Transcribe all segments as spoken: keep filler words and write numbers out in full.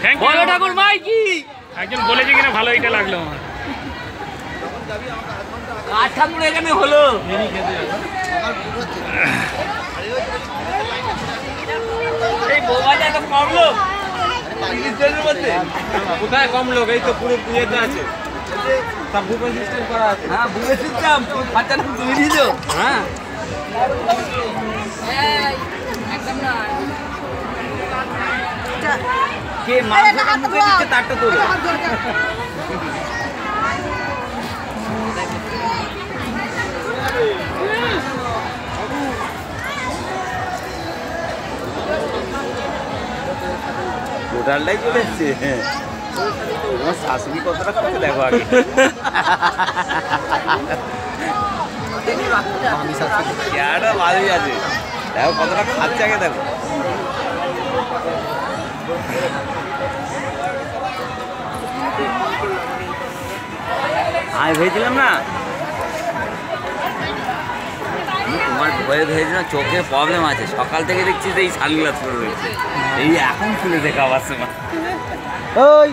বলো ঠাকুর ভাই কি একজন বলেছে কিনা ভালো এটা লাগলো আমার। কার ঠাকুর এখানে হলো? এই বোবাটা তো কম লোক। কোথায় কম লোক? এই তো পুরো পুজোতে আছে। সব বুফে সিস্টেম করা আছে। হ্যাঁ বুফে সিস্টেম। আচ্ছা তুমি দিছো? হ্যাঁ একদম না। কে মাংসটা মুখে দিচ্ছে তারটা তোলো। টোটালটাই চলে এসছে। তোমার শাশুড়ি কতটা করতে দেখো আগে। চেয়ারটা ভালোই আছে, দেখো কতটা খাচ্ছে আগে দেখো। আমি ভেবেছিলাম না তোমার ভয়ে ভেবেছিলাম চোখে প্রবলেম আছে, সকাল থেকে দেখছি যে এই সানগ্লাস পরে রয়েছে, এই এখন খুলে দেখা আবার সময়। ওই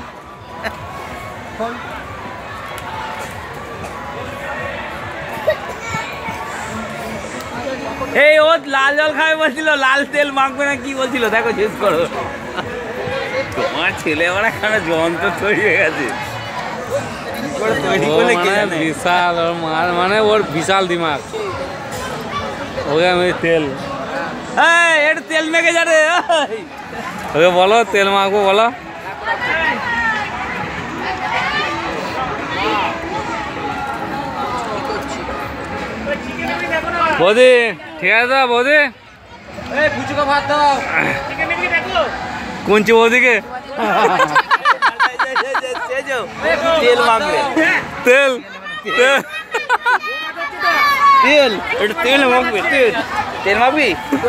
এই ও লাল জল খাবে বলছিল, লাল তেল মাখবে না কি বলছিল, দেখো শেষ করো। তোমার ছেলে আবার এখানে যন্ত্র তৈরি হয়ে গেছে, বিশাল ওর মার মানে ওর বিশাল দিমাগ। ওকে আমি তেল একটু তেল মেখে যাবে, ওকে বলো তেল মাখবো বলো। বৌদি ঠিক আছে দাও বৌদি, ফুচকা ভাত দাও। কোনছি বৌদিকে তেল মাখবে, তেল তেল তেল একটু তেল মাখবে, তেল তেল মাখবি,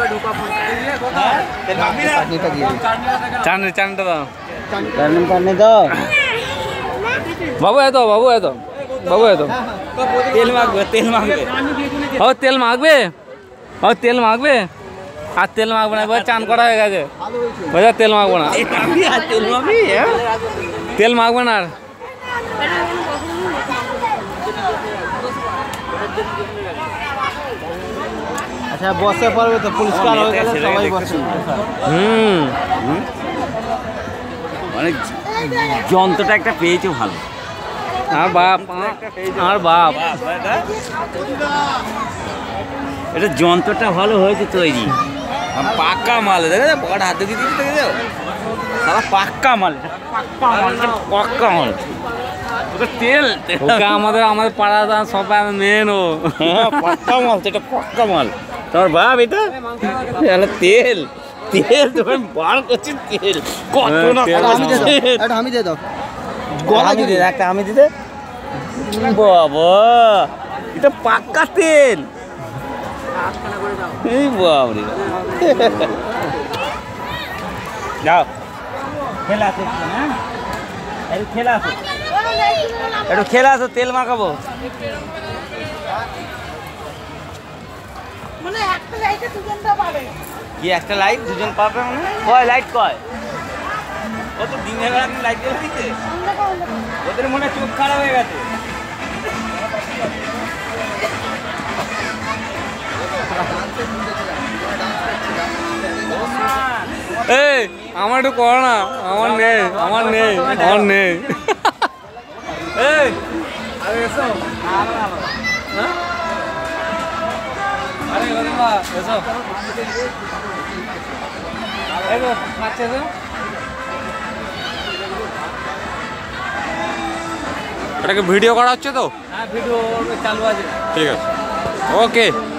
তেল মাখবি না, চান চানটা দাও পানি দাও বাবু, এত বাবু এত বাবু এত তেল মাখবে, তেল মাখবে, ও তেল মাখবে, ও তেল মাখবে, আর তেল মাখবে না, এবার চান করা হয়ে গেছে, বোঝা তেল মাখবো না, তেল মাখবি, তেল মাখবে না আর। আচ্ছা বসে পড়বে তো, পরিষ্কার হয়ে গেলে সবাই বসে। হুম মানে যন্ত্রটা একটা পেয়েছো ভালো, আর বাপ আর বাপ এটা যন্ত্রটা ভালো হয়েছে তৈরি, পাক্কা মাল, দেখে বড় হাতে দিয়ে দিতে দেখে যাও, সারা পাক্কা মাল, পাক্কা মাল, পাক্কা মাল, ওটা তেল, ওকে আমাদের আমাদের পাড়া সবাই মেন ও পাক্কা মাল, এটা পাক্কা মাল। তোমার বাপ এটা তেল, তেল তোমার বার করছি তেল, কত না এটা আমি দিয়ে দাও। গলা দিতে একটা আমি দিতে, বাবা এটা পাক্কা তেল, এই বাবরে যাও খেলা আসো, হ্যাঁ একটু খেলা আসো, একটু খেলা আসো, তেল মাখাবো। কি একটা লাইট দুজন পাবে, মানে কয় লাইট কয়, ও তো দিনের বেলা লাইট জ্বলে দিচ্ছে, ওদের মনে চোখ খারাপ হয়ে গেছে। এই আমার একটু করো না, আমার নেই আমার নেই আমার নেই। এই আরে এসো, হ্যাঁ আরে বাবা এসো, এই তো খাচ্ছে তো, এটাকে ভিডিও করা হচ্ছে তো? হ্যাঁ ভিডিও চালু আছে। ঠিক আছে ওকে।